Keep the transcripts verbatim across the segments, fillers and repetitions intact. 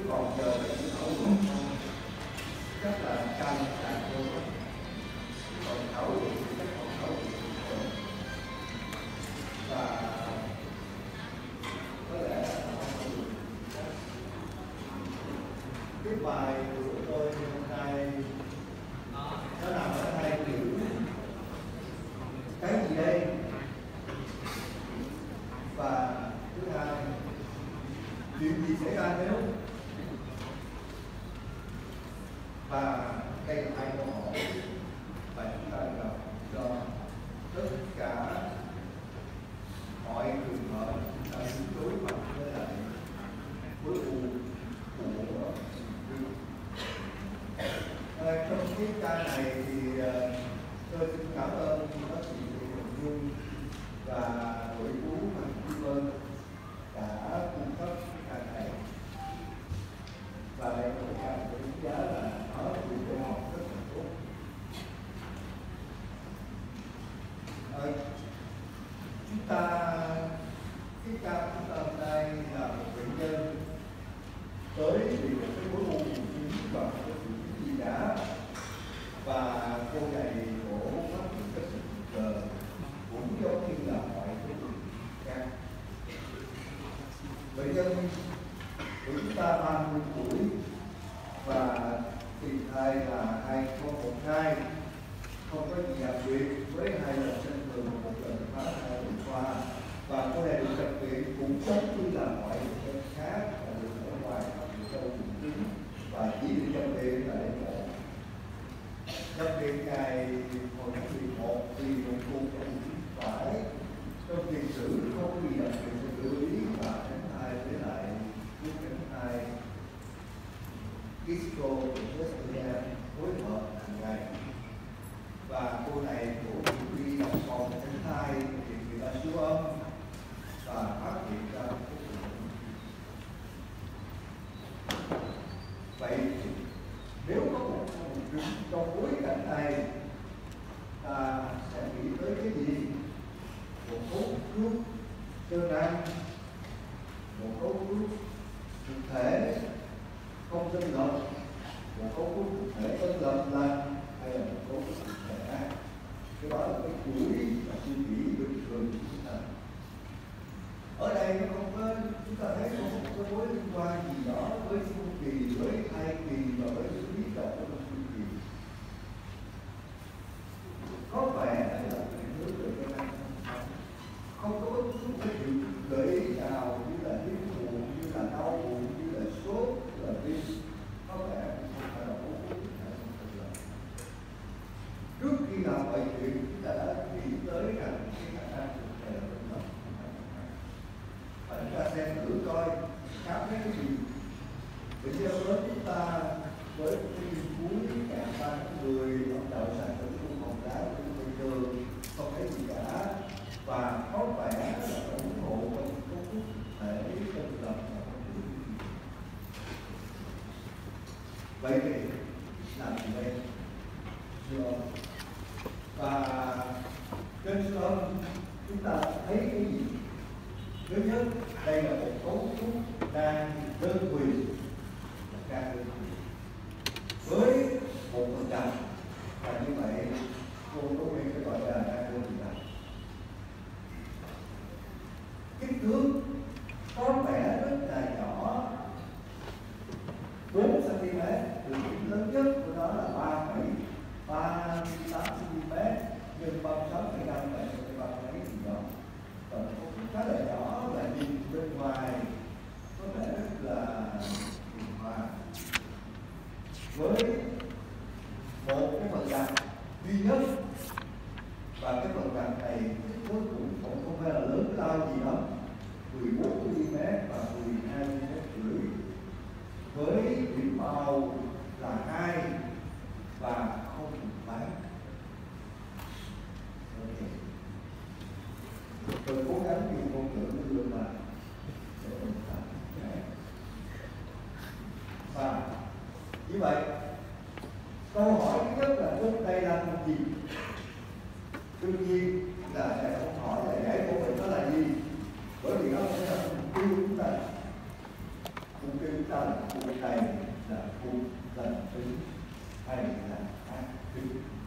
còn chờ để khẩu chắc là cam càng hơn còn khẩu thì chắc còn khẩu và có lẽ cái bài của tôi hôm nay nó nằm ở hai chữ cái gì đây, và thứ hai chuyện gì xảy ra nếu, và đây là hai câu hỏi và chúng ta gặp cho tất cả mọi trường hợp chúng ta đối mặt với lại khối u của à, trong cái ca này thì uh, tôi xin cảm ơn bác sĩ Hồng Nhung và đội cứu Hoàng Kim Vân đã cung cấp cái ca này, và đây là một ca tôi đánh giá là nó trường đại học rất là tốt. À, chúng ta cái ca chúng ta hôm nay là một bệnh nhân tới vì một cái khối u bùng trứng và một cái sự gì đã, và cô này cổ phát triển cái sự cờ cũng giống như là mọi cái khác. Bệnh nhân của chúng ta ba mươi tuổi và tìm thai là hai con một thai, không có gì đặc biệt, với hai lần sinh thường một lần phá thai vừa qua, và cô này được nhập viện cũng giống như là mọi bệnh nhân khác, là được ở ngoài hoặc được trong bụng trứng và chỉ được nhập viện là để mổ. Nhập viện ngày hồi tháng mười một thì một cuộc trong bụng phải trong tiền sử không có gì đặc biệt phải lưu ý và tránh thai với lại thuốc tránh thai Kisto phối hợp hàng ngày, và cô này của đi làm con tránh thai thì người ta siêu âm và phát hiện ra cái vậy nếu có một trong trong bối cảnh này ta sẽ nghĩ tới cái gì? Một cấu trúc cơ năng, một cấu trúc thực thể không dân lập, một cấu trúc thực thể dân lập lành, hay là một cấu trúc thực thể ác. Cái đó là cái chuỗi và suy nghĩ bình thường của chúng ta. Ở đây nó không có, chúng ta thấy không có cái mối liên quan gì đó với chu kỳ, với thai kỳ và với sự biến động của chu kỳ. Có vẻ là cái hướng về cái năng không có bất cứ cái gì gợi ý nào như là điên buồn, như là đau buồn, như là sốt, như là viêm. Có vẻ không phải là vô cùng trước khi làm bài chuyện chúng ta đã nghĩ tới rằng cái khả năng thực thể là đúng không? Và chúng ta xem thử coi khám thấy cái gì. Bây giờ với chúng ta với cái nghiên cứu cả ba người bắt đầu sản xuất trong phòng đá của bình thường không thấy gì cả, và có vẻ là ủng hộ trong cấu trúc thể dân lập và không có gì. Vậy thì làm gì đây? Siêu âm. Và trên siêu âm chúng ta thấy cái gì? Thứ nhất, đây là một cấu trúc đang đơn quyền, là ca đơn quyền với một phần trăm, và như vậy cô có quyền phải gọi là ca đơn quyền này. Kích thước có vẻ rất là nhỏ, bốn xăng ti mét, đường kính lớn nhất của nó là ba phẩy ba mươi tám xăng ti mét nhân ba mươi sáu phẩy năm phẩy ba mấy gì đó, và cũng khá là nhỏ, và nhìn bên ngoài có vẻ rất là hiền hòa, với một cái phần gạch duy nhất, và cái phần gạch này kích thước cũng không, không phải là lớn lao gì đó, mười bốn mi li mét và mười hai mi li mét rưỡi, với điểm màu là hai và không được bán. Okay. Tôi cố gắng dùng ngôn ngữ đưa mà để mình làm cái. Và như vậy câu hỏi thứ nhất là thuốc đây là một gì? Đương nhiên là sẽ không hỏi là giải của mình nó là gì, bởi vì nó sẽ là mục tiêu của chúng ta. Mục tiêu chúng ta là cuộc này là cuộc lần thứ hay là ác thứ.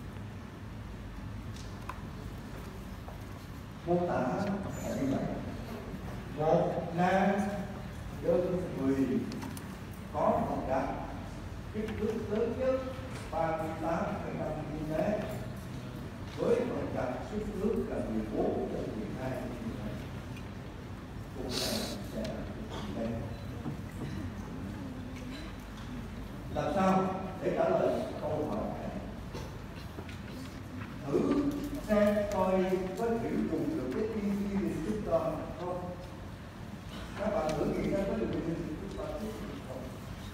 Mô tả là như vậy: một nam đơn người có một đặt kích thước lớn nhất ba mươi tám phẩy năm mi li mét với một đặt kích thước là mười bốn đến mười hai mi li mét. Cuộc này sẽ đây. Làm sao để trả lời câu hỏi này? Thử xem coi có hiểu dùng được cái y gì chúng ta không? Các bạn thử nghĩ ra có được cái gì chúng ta không?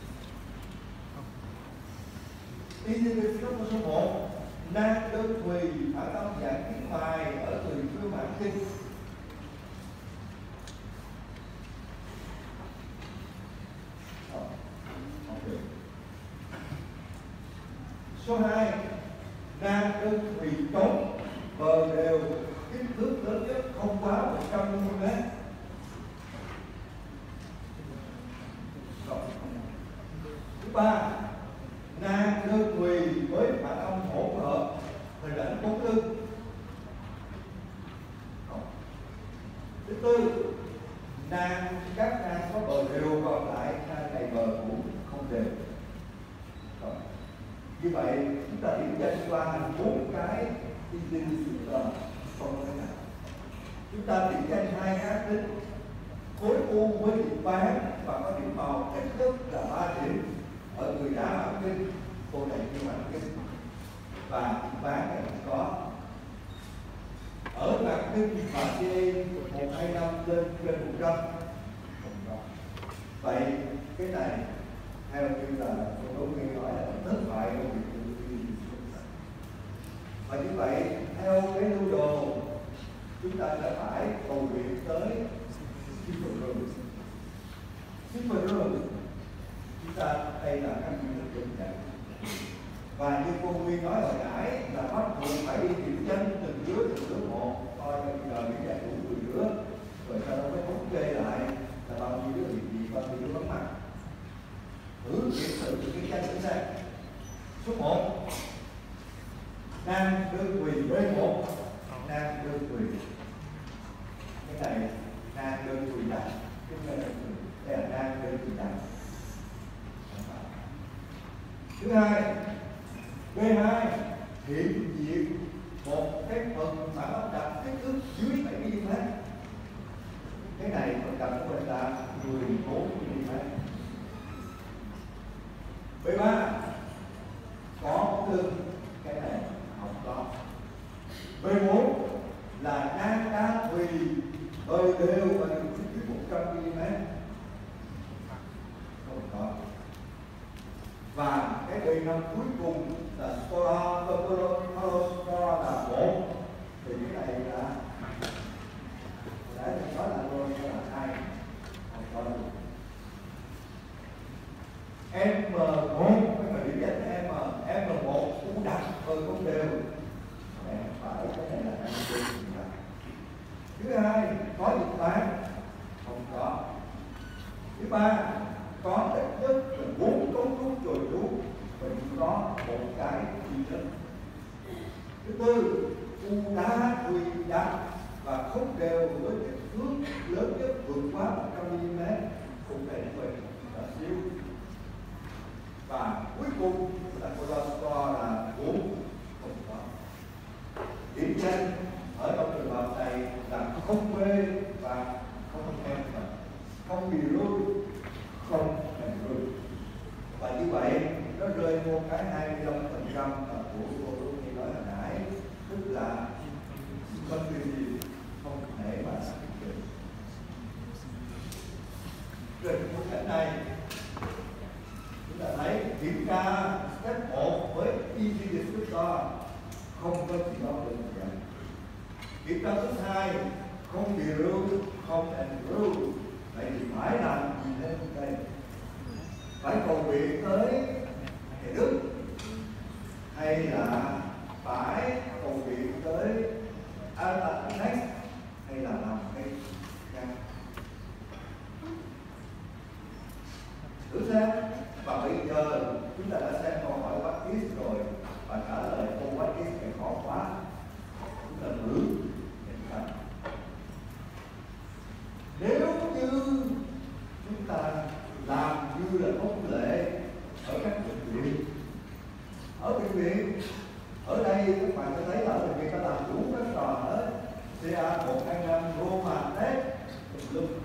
Y gì số số một, nam đơn thùy ở âm dạng tiếng mài ở tùy phương mãn kinh. Số hai, nam đơn thùy trống bờ đều kích thước lớn nhất không quá một trăm mi li mét. Thứ ba, nam đơn thùy với phản âm hỗn hợp hình ảnh bốn tư. Thứ tư, nam các nam có bờ đều còn lại nam này bờ cũng không đều. Như vậy chúng ta điểm danh qua bốn cái y tinh là không thế nào. Chúng ta điểm danh hai ác tính khối u với điểm bán và có điểm màu kích thước là ba điểm ở người đã mãn kinh, cô này chưa mãn kinh và điểm bán này không có. Ở mãn kinh và C một hai năm lên trên một trăm không có. Vậy cái này theo như là cô Đỗ Nguyên nói là thất bại của việc tư duy. Và như vậy theo cái lưu đồ chúng ta sẽ phải cầu nguyện tới Super Room. Super Room chúng ta đây là các nguyên lực đơn giản. Và như cô Nguyên nói hồi nãy là bắt buộc phải đi kiểm chân từng đứa từng đứa một, coi bây giờ những giải đủ mười đứa rồi sau đó mới thống kê lại là bao nhiêu đứa bị gì, bao nhiêu đứa vắng mặt. Thử kiểm thử cái danh thử xem. Số một, nam đơn quỳ với một nam đơn quỳ. Cái này nam đơn quỳ đặt, cái này đây là nam đơn quỳ đặt. Thứ hai, B hai hiện diện một cái phần phản âm đặt kích thước dưới bảy mi li mét. Cái này phần đặt của mình là mười bốn mi li mét. B ba có tương, cái này không có. B bốn là nam đá thùy bờ đều và đường kính một trăm mi li mét, không có. Và cái B năm cuối cùng là Spora, Spora là một, thì cái này là để mình nói là rồi là hai, không có đâu. M một, cái mà điểm danh M, M một cũng đặt bờ cũng đều. Phải cái này là năm mươi. Thứ hai có dịch bán, không có. Thứ ba có ít nhất là bốn cấu trúc chồi trú và chỉ có một cái duy nhất. Thứ tư, u đá thùy đặt và không đều với kích thước lớn nhất vượt quá một trăm mi li mét, không thể mình là siêu. Và cuối cùng là cholesterol là bốn, không có. Điểm danh ở trong trường hợp này là không B và không M, không bị rơi, không thành rơi. Và như vậy nó rơi vô cái hai mươi lăm phần trăm của cô Đỗ Nguyên nói hồi nãy, tức là không điều gì không thể mà xác định được. Trên bối cảnh này chúng ta thấy kiểm tra step một với easy descriptor không có gì đó được vậy. Kiểm tra thứ hai không bị rule, không and rule, vậy thì phải làm gì lên đây? Phải cầu nguyện tới Thầy Đức hay là phải cầu nguyện tới Altanex hay là làm cái Thử xem. Và bây giờ chúng ta đã xem câu hỏi what is rồi và trả lời câu what is thì khó quá. Chúng ta thử nhìn xem. Nếu như chúng ta làm như là thông lệ ở các bệnh viện, ở bệnh viện ở đây các bạn có thấy là ở bệnh viện ta làm đủ các trò hết, xê a một hai năm, Roma, test, tùm lum.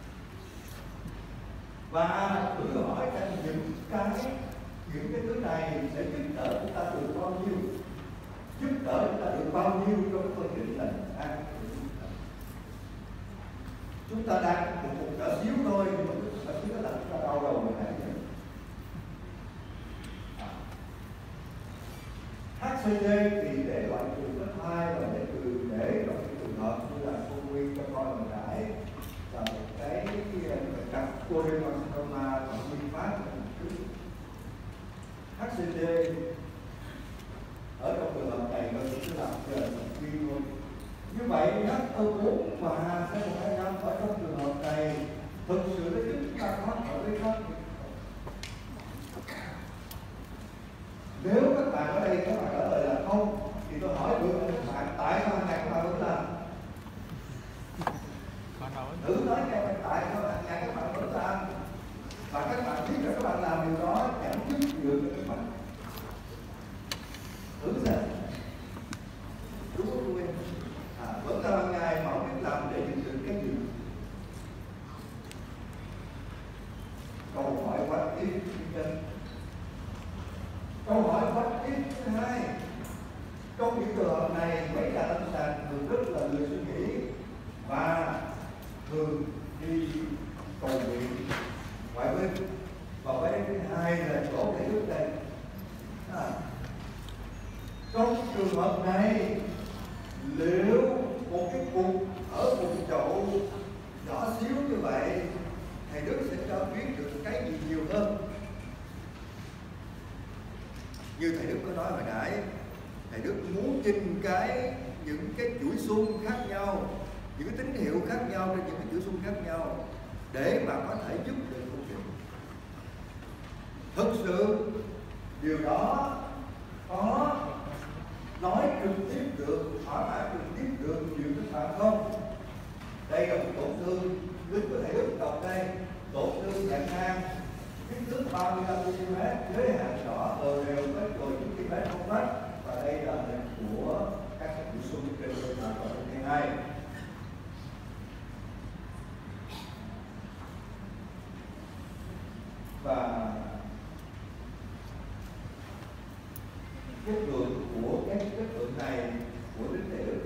Và thử hỏi xem những cái những cái thứ này sẽ giúp đỡ chúng ta được bao nhiêu, giúp đỡ chúng ta được bao nhiêu trong cái phương trình lành ăn. Chúng ta đang một một cỡ xíu thôi, nhưng mà cỡ xíu đó là chúng ta đau đầu rồi này. hát xê đê thì để loại trừ lớp hai và để trừ để trong cái trường hợp như là cô nguyên cho con mình rải là một cái cặp choriocarcinoma và nguyên phát hát xê đê ở trong trường hợp này mình sẽ làm giờ chuyên thôi. Như vậy hát e bốn và xê một hai năm ở trong trường hợp này thực sự nó giúp chúng ta thoát khỏi cái thoát. Nếu các bạn ở đây các bạn trả lời là không thì tôi hỏi được các bạn tại sao hàng ngày các bạn vẫn làm? Thử nói cho các bạn tại sao hàng ngày các bạn vẫn làm và các bạn biết là các bạn làm điều đó chẳng giúp được các bạn. Thử xem. Đúng không quý vị? À, vẫn là hàng ngày mà không biết làm để nhận được cái gì. Câu hỏi what if câu hỏi what if thứ hai. Trong những trường hợp này mấy nhà lâm sàng thường rất là lười suy nghĩ và thường đi cầu nguyện ngoại bên. Và vấn đề thứ hai là chỗ để lúc đây. À, trong trường hợp này liệu một cái cục ở một chậu nhỏ xíu như vậy thầy Đức sẽ cho biết được cái gì nhiều hơn. Như thầy Đức có nói hồi nãy, thầy Đức muốn nhìn cái những cái chuỗi xung khác nhau, những cái tín hiệu khác nhau trên những cái chuỗi xung khác nhau để mà có thể giúp được công trình. Thực sự điều đó có nói trực tiếp được, thỏa mãn trực tiếp được nhiều các bạn không? Đây là một tổn thương lính của thầy Đức đọc đây, tổn thương dạng nang kích thước ba mươi lăm mi li mét, giới hạn nhỏ ở đều với rồi chín mi li mét không mất. Và đây là hình của các chuỗi xung trên bề mặt của thứ hai. Và chất lượng của cái chất lượng này của tính thể